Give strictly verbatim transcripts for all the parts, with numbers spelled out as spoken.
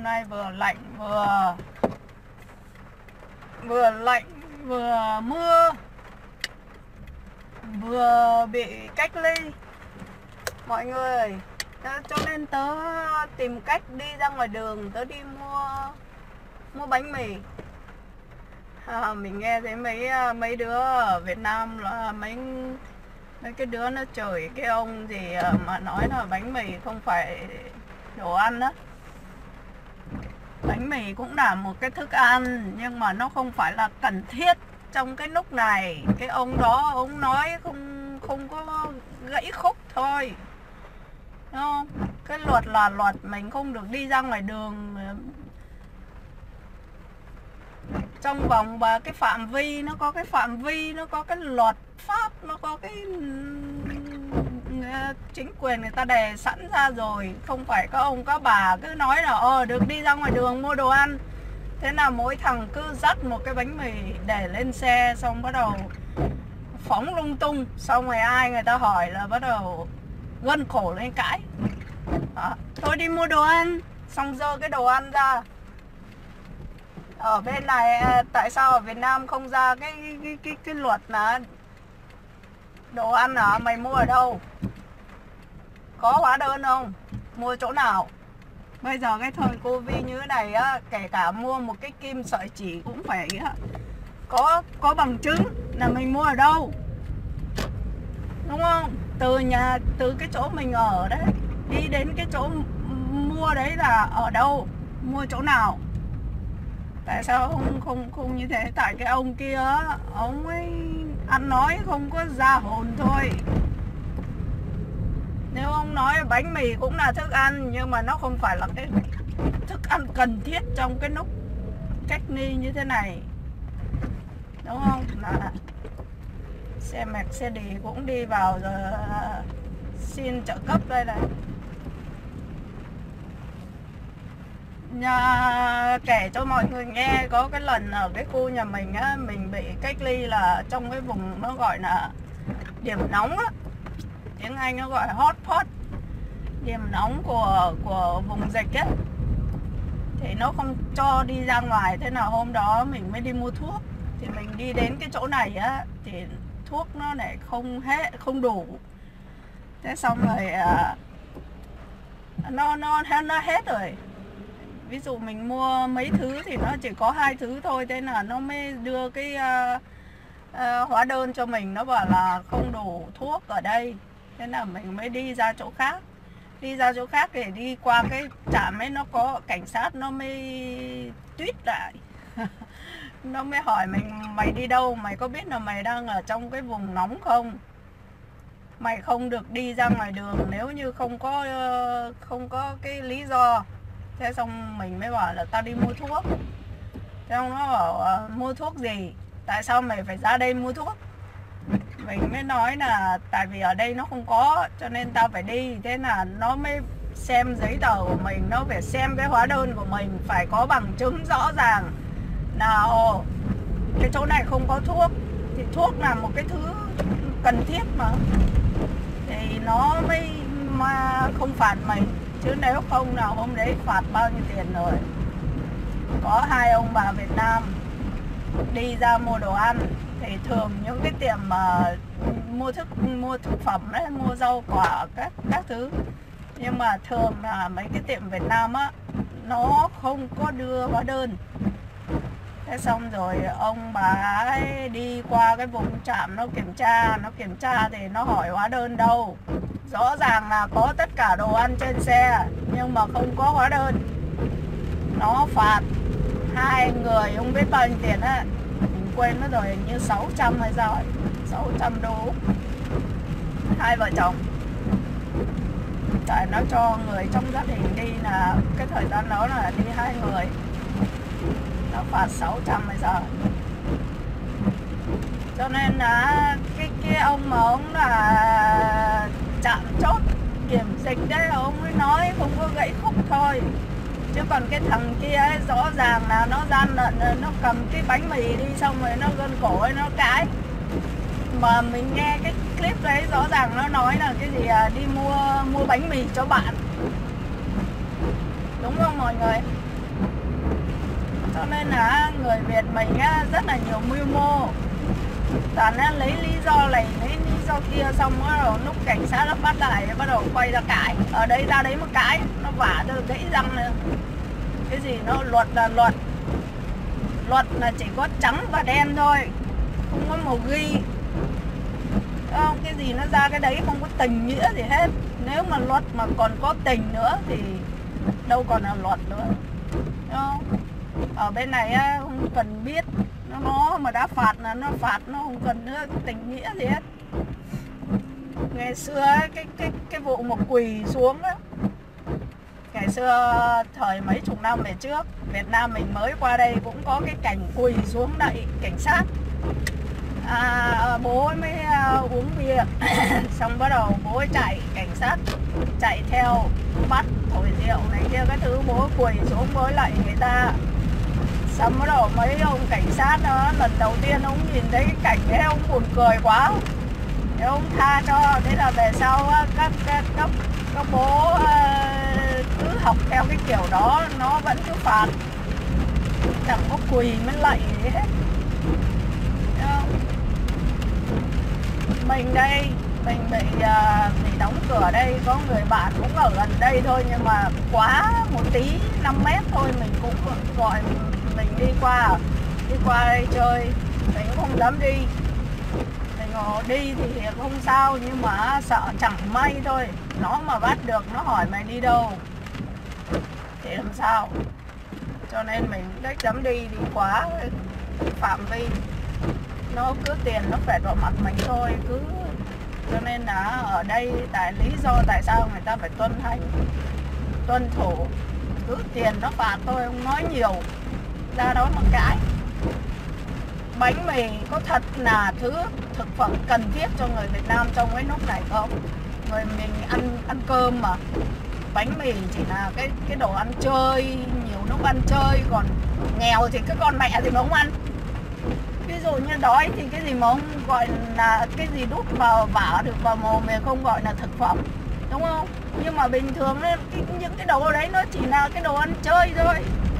nay vừa lạnh vừa vừa lạnh vừa mưa, vừa bị cách ly mọi người. Cho nên tớ tìm cách đi ra ngoài đường, tớ đi mua mua bánh mì. À, mình nghe thấy mấy mấy đứa ở Việt Nam là mấy mấy cái đứa nó chửi cái ông gì mà nói là bánh mì không phải đồ ăn đó. Bánh mì cũng là một cái thức ăn nhưng mà nó không phải là cần thiết trong cái lúc này. Cái ông đó ông nói không không có gãy khúc thôi, đúng không? Cái luật là luật, mình không được đi ra ngoài đường trong vòng và cái phạm vi, nó có cái phạm vi, nó có cái luật pháp, nó có cái chính quyền người ta đề sẵn ra rồi. Không phải các ông các bà cứ nói là ờ được đi ra ngoài đường mua đồ ăn. Thế là mỗi thằng cứ dắt một cái bánh mì để lên xe, xong bắt đầu phóng lung tung. Xong rồi ai người ta hỏi là bắt đầu gân cổ lên cãi. Đó. Tôi đi mua đồ ăn, xong giơ cái đồ ăn ra. Ở bên này tại sao ở Việt Nam không ra cái cái cái, cái luật là đồ ăn hả? Mày mua ở đâu? Có hóa đơn không? Mua chỗ nào? Bây giờ cái thời Covid như thế này á, kể cả mua một cái kim sợi chỉ cũng phải có có bằng chứng là mình mua ở đâu, đúng không? Từ nhà, từ cái chỗ mình ở đấy đi đến cái chỗ mua đấy là ở đâu, mua chỗ nào. Tại sao không không không như thế? Tại cái ông kia ông ấy ăn nói không có ra hồn thôi. Nếu ông nói bánh mì cũng là thức ăn nhưng mà nó không phải là cái thức ăn cần thiết trong cái lúc cách ly như thế này, đúng không? Là xe Mercedes cũng đi vào rồi xin trợ cấp đây này. Nhà, kể cho mọi người nghe, có cái lần ở cái khu nhà mình á, mình bị cách ly là trong cái vùng nó gọi là điểm nóng á, tiếng Anh nó gọi hotspot, điểm nóng của của vùng dịch á, thì nó không cho đi ra ngoài. Thế nào hôm đó mình mới đi mua thuốc, thì mình đi đến cái chỗ này á thì thuốc nó lại không hết, không đủ. Thế xong rồi à, nó nó nó hết rồi. Ví dụ mình mua mấy thứ thì nó chỉ có hai thứ thôi, thế là nó mới đưa cái uh, uh, hóa đơn cho mình, nó bảo là không đủ thuốc ở đây. Thế là mình mới đi ra chỗ khác. Đi ra chỗ khác để đi qua cái trạm ấy, nó có cảnh sát, nó mới tuyết lại. Nó mới hỏi mình, mày đi đâu, mày có biết là mày đang ở trong cái vùng nóng không? Mày không được đi ra ngoài đường nếu như không có uh, không có cái lý do. Thế xong mình mới bảo là tao đi mua thuốc. Thế xong nó bảo uh, mua thuốc gì? Tại sao mày phải ra đây mua thuốc? Mình mới nói là tại vì ở đây nó không có, cho nên tao phải đi. Thế là nó mới xem giấy tờ của mình, nó phải xem cái hóa đơn của mình, phải có bằng chứng rõ ràng là ồ, cái chỗ này không có thuốc. Thì thuốc là một cái thứ cần thiết mà, thì nó mới mà không phạt mình. Chứ nếu không nào hôm đấy phạt bao nhiêu tiền rồi. Có hai ông bà Việt Nam đi ra mua đồ ăn, thì thường những cái tiệm mà mua thức mua thực phẩm đấy, mua rau quả các các thứ, nhưng mà thường là mấy cái tiệm Việt Nam á, nó không có đưa hóa đơn. Thế xong rồi ông bà ấy đi qua cái vùng trạm, nó kiểm tra, nó kiểm tra thì nó hỏi hóa đơn đâu. Rõ ràng là có tất cả đồ ăn trên xe nhưng mà không có hóa đơn. Nó phạt hai người không biết bao nhiêu tiền á, mình quên nó rồi, như sáu trăm hay sao ấy, sáu trăm đô, hai vợ chồng. Tại nó cho người trong gia đình đi, là cái thời gian đó là đi hai người, nó phạt sáu trăm hay sao. Cho nên là cái cái ông mà ông là chạm chốt kiểm dịch đấy, ông mới nói không có gãy khúc thôi. Chứ còn cái thằng kia ấy, rõ ràng là nó gian lận, nó cầm cái bánh mì đi, xong rồi nó gân cổ ấy, nó cãi. Mà mình nghe cái clip đấy rõ ràng nó nói là cái gì à, đi mua mua bánh mì cho bạn, đúng không mọi người? Cho nên là người Việt mình á, rất là nhiều mưu mô, toàn á, lấy lý do này lấy lý do kia, xong rồi lúc cảnh sát nó bắt lại bắt đầu quay ra cãi, ở đây ra đấy một cái nó vả cho gãy răng nữa. Cái gì nó luật là luật, luật là chỉ có trắng và đen thôi, không có màu ghi. Không, cái gì nó ra cái đấy không có tình nghĩa gì hết. Nếu mà luật mà còn có tình nữa thì đâu còn là luật nữa. Không? Ở bên này á, không cần biết nó, nó mà đã phạt là nó phạt, nó không cần nữa tình nghĩa gì hết. Ngày xưa ấy, cái cái cái vụ một quỳ xuống đó, ngày xưa thời mấy chục năm về trước, Việt Nam mình mới qua đây cũng có cái cảnh quỳ xuống đậy cảnh sát. À, bố mới uh, uống bia xong bắt đầu bố ấy chạy, cảnh sát chạy theo bắt thổi rượu này kia cái thứ, bố quỳ xuống bố lại người ta. Xong bắt đầu mấy ông cảnh sát đó lần đầu tiên ông nhìn thấy cái cảnh đấy ông buồn cười quá, thế ông tha cho. Thế là về sau các các các, các bố uh, cứ học theo cái kiểu đó, nó vẫn cứ phạt, chẳng có quỳ mới lạy gì hết. Mình đây, mình bị, uh, bị đóng cửa đây, có người bạn cũng ở gần đây thôi, nhưng mà quá một tí, năm mét thôi mình cũng gọi mình đi qua, đi qua đây chơi, mình cũng không dám đi. Mình đi thì không sao, nhưng mà sợ chẳng may thôi, nó mà bắt được, nó hỏi mày đi đâu thì làm sao. Cho nên mình đếch dám đi, đi quá phạm vi, nó cứ tiền nó phẹt vào mặt mình thôi. Cứ cho nên là ở đây tại lý do tại sao người ta phải tuân hành, tuân thủ, cứ tiền nó phạt thôi, không nói nhiều, ra đó một cái. Bánh mì có thật là thứ thực phẩm cần thiết cho người Việt Nam trong cái lúc này không? Người mình ăn ăn cơm mà, bánh mì chỉ là cái cái đồ ăn chơi, nhiều lúc ăn chơi, còn nghèo thì cái con mẹ thì nó không ăn. Ví dụ như đói thì cái gì mà không gọi là cái gì đút vào vả được vào mồm thì không gọi là thực phẩm, đúng không? Nhưng mà bình thường ấy, cái, những cái đồ đấy nó chỉ là cái đồ ăn chơi thôi.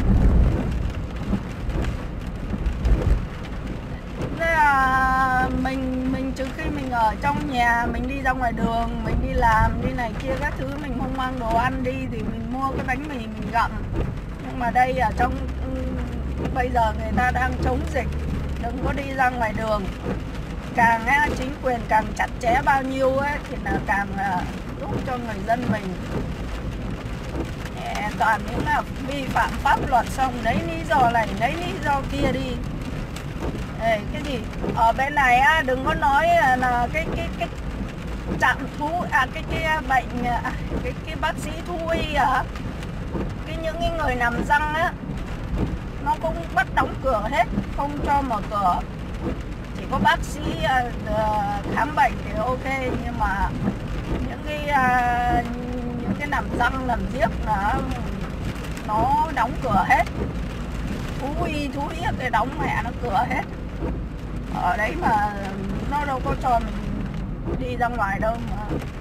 Nên là mình mình trừ khi mình ở trong nhà, mình đi ra ngoài đường, mình đi làm đi này kia các thứ, mình không mang đồ ăn đi thì mình mua cái bánh mì mình gặm. Nhưng mà đây ở trong bây giờ người ta đang chống dịch, đừng có đi ra ngoài đường. Càng á, chính quyền càng chặt chẽ bao nhiêu ấy, thì là càng uh, giúp cho người dân mình yeah, toàn những là vi phạm pháp luật, xong lấy lý do này lấy lý do kia đi. Ê, cái gì ở bên này á, đừng có nói là cái cái cái trạm thú à cái cái bệnh à, cái cái bác sĩ thú y à, cái những cái người nằm răng á, nó cũng bắt đóng cửa hết, không cho mở cửa. Chỉ có bác sĩ uh, khám bệnh thì ok, nhưng mà những cái uh, những cái nằm răng nằm giếc là nó đóng cửa hết. Thú y thú yết thì đóng mẹ nó cửa hết. Ở đấy mà nó đâu có cho mình đi ra ngoài đâu mà.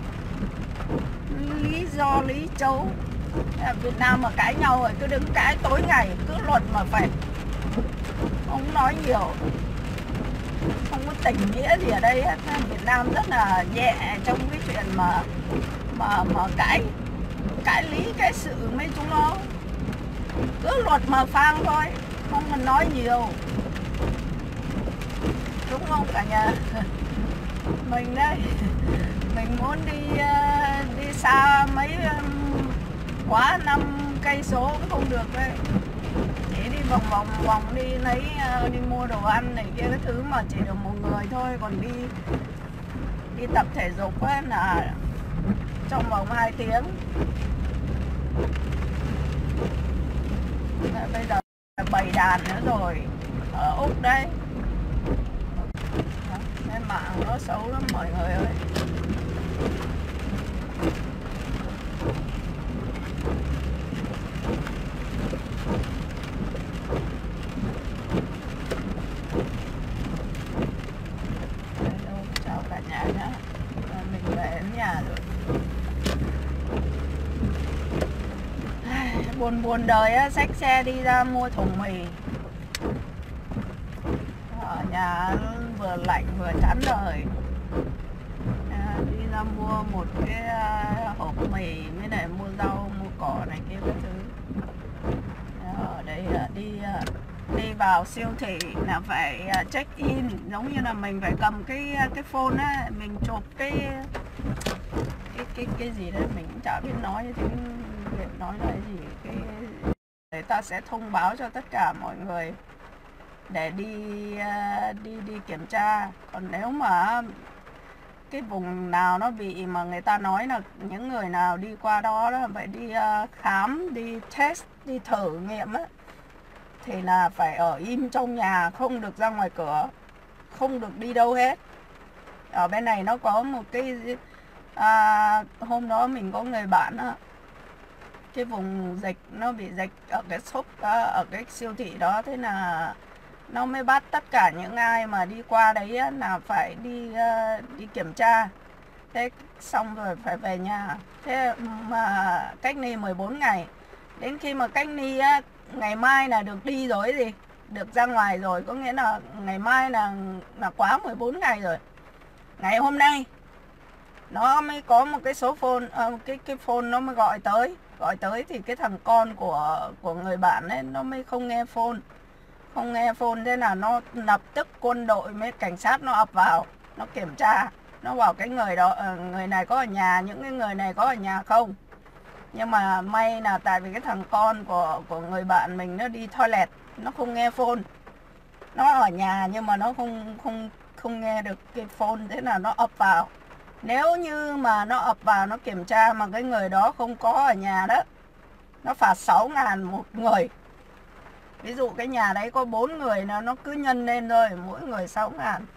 Lý do lý chấu. Việt Nam mà cãi nhau rồi cứ đứng cãi tối ngày, cứ luật mà phải không nói nhiều, không có tình nghĩa gì ở đây hết. Việt Nam rất là nhẹ trong cái chuyện mà mà mà cãi cãi lý cái sự mấy chúng nó, cứ luật mà phang thôi, không cần nói nhiều, đúng không cả nhà? Mình đây, mình muốn đi đi xa mấy quá năm cây số cũng không được đấy, chỉ đi vòng vòng vòng đi lấy đi mua đồ ăn này kia cái thứ mà chỉ được một người thôi, còn đi đi tập thể dục ấy là trong vòng hai tiếng. Bây giờ bày đàn nữa rồi ở Úc đây, nên mạng nó xấu lắm mọi người ơi. Chào cả nhà nhé, mình về đến nhà rồi. Buồn buồn buồn đời á, xách xe đi ra mua thùng mì. Ở nhà vừa lạnh vừa chán đời. À, đi ra mua một cái uh, hộp mì với lại mua rau, mua cỏ này kia các thứ. Ở đây uh, đi uh, đi vào siêu thị là phải uh, check in, giống như là mình phải cầm cái cái phone á, mình chụp cái cái cái cái gì đấy mình cũng chả biết nói tiếng Việt nói là cái gì, cái người ta sẽ thông báo cho tất cả mọi người để đi uh, đi đi kiểm tra. Còn nếu mà cái vùng nào nó bị mà người ta nói là những người nào đi qua đó đó phải đi uh, khám, đi test, đi thử nghiệm á, thì là phải ở im trong nhà, không được ra ngoài cửa, không được đi đâu hết. Ở bên này nó có một cái à, hôm đó mình có người bạn á, cái vùng dịch nó bị dịch ở cái shop ở cái siêu thị đó, thế là nó mới bắt tất cả những ai mà đi qua đấy á, là phải đi uh, đi kiểm tra. Thế xong rồi phải về nhà. Thế mà cách ly mười bốn ngày. Đến khi mà cách ly á, ngày mai là được đi rồi gì, được ra ngoài rồi, có nghĩa là ngày mai là là quá mười bốn ngày rồi. Ngày hôm nay nó mới có một cái số phone, uh, cái cái phone nó mới gọi tới, gọi tới thì cái thằng con của của người bạn ấy nó mới không nghe phone, không nghe phone, thế là nó lập tức quân đội với cảnh sát nó ập vào, nó kiểm tra, nó bảo cái người đó, uh, người này có ở nhà, những cái người này có ở nhà không. Nhưng mà may là tại vì cái thằng con của của người bạn mình nó đi toilet, nó không nghe phone, nó ở nhà nhưng mà nó không không không nghe được cái phone, thế là nó ập vào. Nếu như mà nó ập vào nó kiểm tra mà cái người đó không có ở nhà đó, nó phạt sáu ngàn một người. Ví dụ cái nhà đấy có bốn người, nó nó cứ nhân lên thôi, mỗi người sáu ngàn.